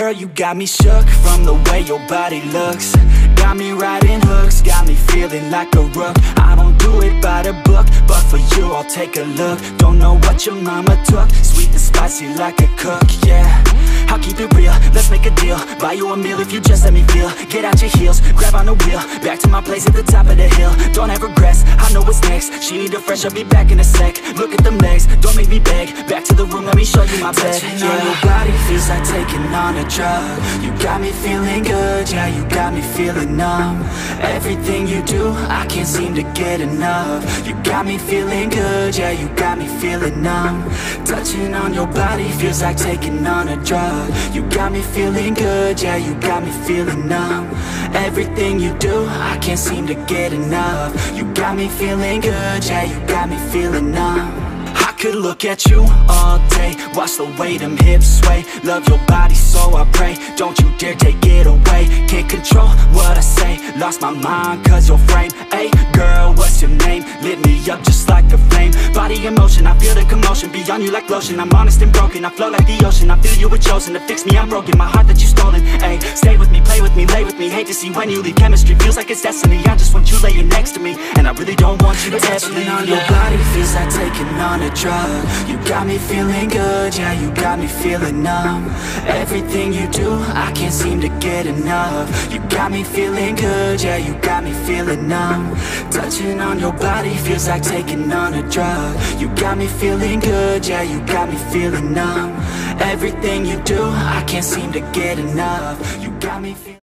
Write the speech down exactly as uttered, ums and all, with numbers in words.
girl, you got me shook from the way your body looks. Got me riding hooks, got me feeling like a rook. I don't do it by the book, but for you I'll take a look. Don't know what your mama took, sweet and spicy like a cook, yeah. I'll keep it real, let's make a deal. Buy you a meal if you just let me feel. Get out your heels, grab on the wheel. Back to my place at the top of the hill. Don't have regrets, I know what's next. She need a fresh, I'll be back in a sec. Look at them legs, don't make me beg. Back to the room, let me show you my bed. Touching on your body feels like taking on a drug. You got me feeling good, yeah, you got me feeling numb. Everything you do, I can't seem to get enough. You got me feeling good, yeah, you got me feeling numb. Touching on your body feels like taking on a drug. You got me feeling good, yeah, you got me feeling numb. Everything you do, I can't seem to get enough. You got me feeling good, yeah, you got me feeling numb. I could look at you all day, watch the way them hips sway. Love your body so I pray, don't you dare take it away. Can't control what I say, lost my mind cause your frame. Hey girl, what's your name? Lit me up just like a flame. Body in motion, I feel the commotion. Beyond you like lotion, I'm honest and broken. I flow like the ocean, I feel you were chosen to fix me, I'm broken. My heart that you stolen, hey. Stay with me, play with me, lay with me. Hate to see when you leave, chemistry feels like it's destiny. I just want you laying next to me, and I really don't want you to ever leave. On your body feels like taking on a drug. You got me feeling good, yeah, you got me feeling numb. Everything you do, I can't seem to get enough. You got me feeling good, yeah, you got me feeling numb. Touching on your body feels like taking on a drug. You got me feeling good, yeah, you got me feeling numb. Everything you do, I can't seem to get enough. You got me feeling